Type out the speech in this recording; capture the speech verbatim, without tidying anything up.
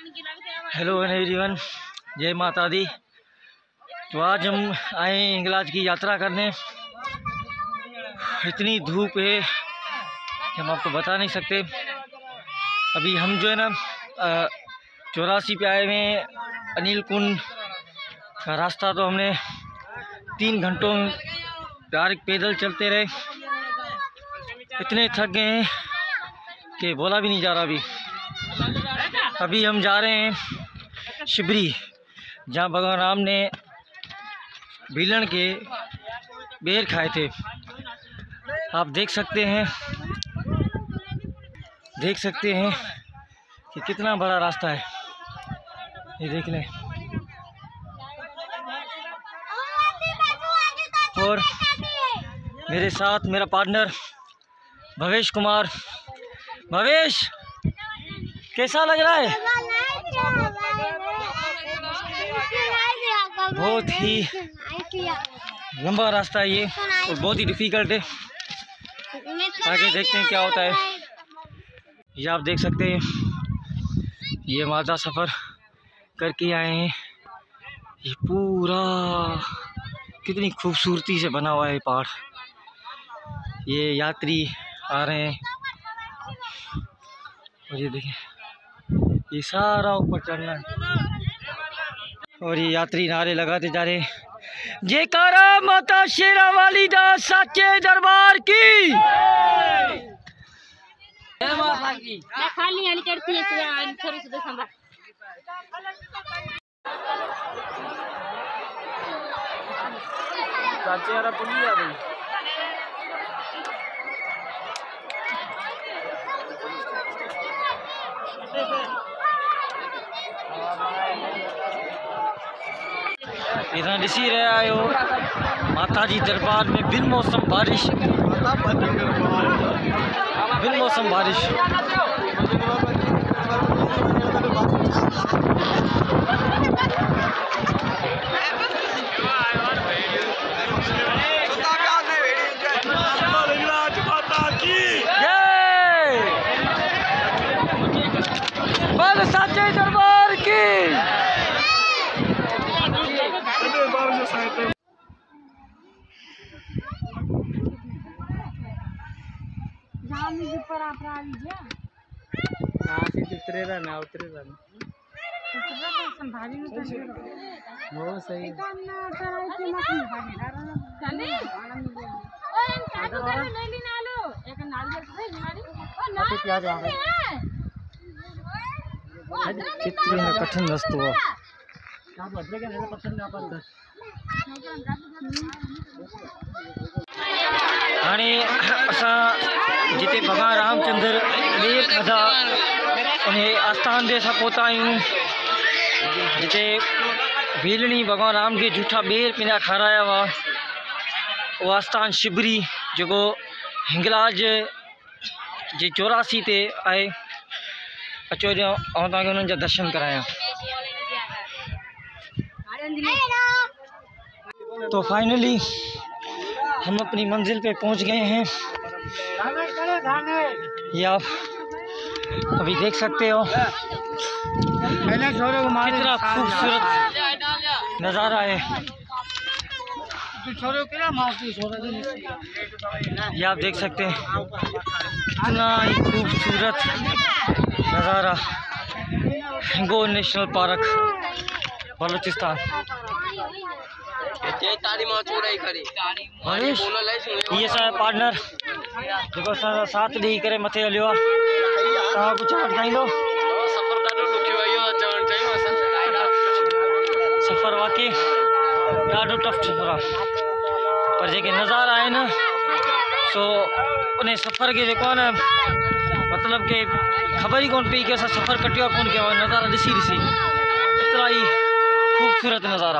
Hello everyone, जय माता दी। तो आज हम आए हिंगलाज की यात्रा करने। इतनी धूप है कि हम आपको बता नहीं सकते। अभी हम जो है ना चौरासी पे आए हुए हैं। अनिल कुंड का रास्ता तो हमने तीन घंटों डायरेक्ट पैदल चलते रहे। इतने थक गए हैं कि बोला भी नहीं जा रहा। अभी अभी हम जा रहे हैं शिबरी, जहाँ भगवान राम ने भीलन के बेर खाए थे। आप देख सकते हैं देख सकते हैं कि कितना बड़ा रास्ता है। ये देख लें। और मेरे साथ मेरा पार्टनर भवेश कुमार। भवेश, कैसा लग रहा है? बहुत ही लंबा रास्ता है ये और बहुत ही डिफ़िकल्ट है। आगे देखते हैं क्या होता है। ये आप देख सकते हैं, ये माजा सफ़र करके आए हैं। ये पूरा कितनी खूबसूरती से बना हुआ है पहाड़। ये यात्री आ रहे हैं और ये देखें, ये सारा ऊपर चढ़ना है। और ये यात्री नारे लगाते जा रहे हैं, जयकारा माता शेरा वाली दा सच्चे दरबार की। खाली चढ़ती है चाचे यारा पुलिस आ गई। इतना ॾिसी रहिया आहियो माता जी दरबार में बिन मौसम बारिश बिन मौसम बारिश बोल सच्चे दरबार की। उतरेगा ना उतरेगा ना वो सही कितने कठिन रस्तो है। हाणे असां जिते भगवान रामचंद्र बेर खाधा उन आस्थान ते असां पहुता आहियूं, जिते भीलणी भगवान राम के जूठा बेर पंहिंजा खाराया हुआ। वो आस्थान शिबरी जेको हिंगलाज जे चौरासी ते आहे। अचो ऐं तव्हांखे उन्हनि जा दर्शन करायां। तो फाइनली हम अपनी मंजिल पे पहुंच गए हैं। ये आप अभी देख सकते हो कितना खूबसूरत नज़ारा है। ये आप देख सकते हैं कितना ही खूबसूरत नज़ारा। Hingol national park, Balochistan. ये सा पार्टनर जो साथ दी करे मथे हलियो आहे। तव्हां कुझु ॿुधाईंदो? सफ़र वाकई ॾाढो टफ सफ़र आहे, पर जेके नज़ारा आहे न सो उन सफ़र के जेको आहे न मतलब के ख़बर ही कोन पई कि असां सफ़र कटियो कोन कयो। नज़ारा ॾिसी ॾिसी एतिरा ही खूबसूरत नज़ारा।